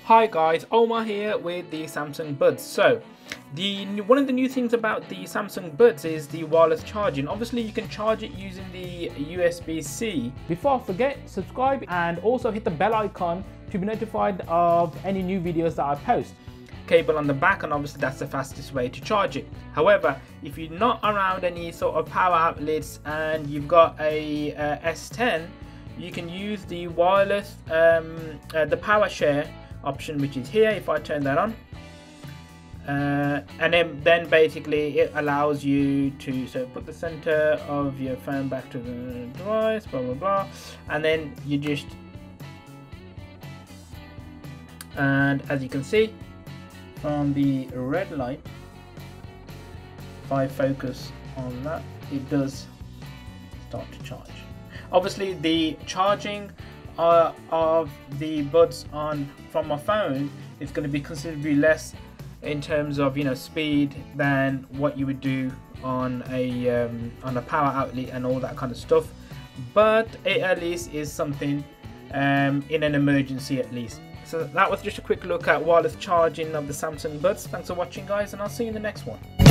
Hi guys, Omar here with the Samsung Buds. So one of the new things about the Samsung Buds is the wireless charging. Obviously you can charge it using the USB-C. Before I forget, subscribe and also hit the bell icon to be notified of any new videos that I post. Cable on the back, and obviously that's the fastest way to charge it. However, if you're not around any sort of power outlets and you've got a S10, you can use the wireless the power share option, which is here. If I turn that on, and then basically it allows you to put the center of your phone back to the device, blah blah blah, and then you just, and as you can see from the red light, if I focus on that, it does start to charge. Obviously the charging of the Buds from my phone is going to be considerably less in terms of speed than what you would do on a power outlet and all that kind of stuff, but it at least is something in an emergency at least. So that was just a quick look at wireless charging of the Samsung Buds. Thanks for watching guys, and I'll see you in the next one.